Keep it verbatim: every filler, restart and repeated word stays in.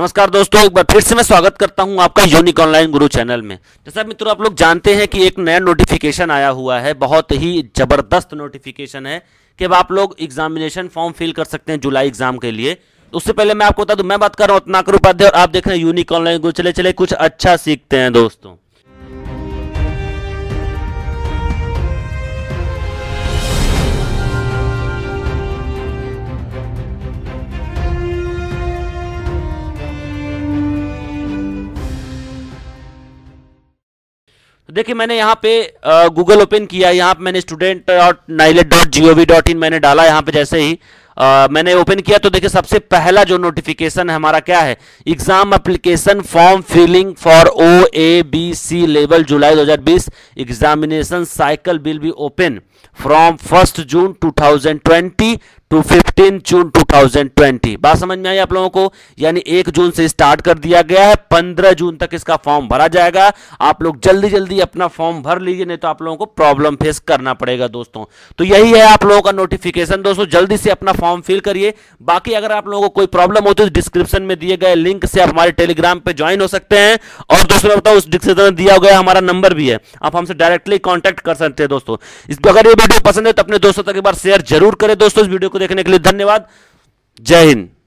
नमस्कार दोस्तों, एक बार फिर से मैं स्वागत करता हूं आपका यूनिक ऑनलाइन गुरु चैनल में। जैसा मित्रों आप लोग जानते हैं कि एक नया नोटिफिकेशन आया हुआ है, बहुत ही जबरदस्त नोटिफिकेशन है कि अब आप लोग एग्जामिनेशन फॉर्म फिल कर सकते हैं जुलाई एग्जाम के लिए। उससे पहले मैं आपको बता दूं, मैं बात कर रहा हूं रत्नाकर उपाध्याय और आप देख रहे हैं यूनिक ऑनलाइन गुरु। चले चले कुछ अच्छा सीखते हैं दोस्तों। देखिए मैंने यहाँ पे गूगल ओपन किया, यहाँ पे मैंने student dot NIELIT dot G O V dot in मैंने डाला। यहाँ पे जैसे ही आ, मैंने ओपन किया तो देखिए सबसे पहला जो नोटिफिकेशन है हमारा क्या है, exam application form filling for O A B C level जुलाई दो हज़ार बीस examination cycle will be open from first June two thousand twenty to fifteen June two thousand twenty. बात समझ में आई आप लोगों को? यानी एक जून से स्टार्ट कर दिया गया है, पंद्रह जून तक इसका फॉर्म भरा जाएगा। आप लोग जल्दी जल्दी अपना फॉर्म भर लीजिए, नहीं तो आप लोगों को प्रॉब्लम फेस करना पड़ेगा दोस्तों। तो यही है आप लोगों का नोटिफिकेशन दोस्तों, जल्दी से अपना फॉर्म फिल करिए। बाकी अगर आप लोगों को कोई प्रॉब्लम हो तो डिस्क्रिप्शन में दिए गए लिंक से आप हमारे टेलीग्राम पे ज्वाइन हो सकते हैं। और दोस्तों मैं बताऊं, उस डिस्क्रिप्शन में दिया गया हमारा नंबर भी है, आप हमसे डायरेक्टली कॉन्टैक्ट कर सकते हैं दोस्तों। इसको अगर ये वीडियो पसंद है तो अपने दोस्तों तक एक बार शेयर जरूर करें दोस्तों। इस वीडियो को देखने के लिए धन्यवाद। जय हिंद।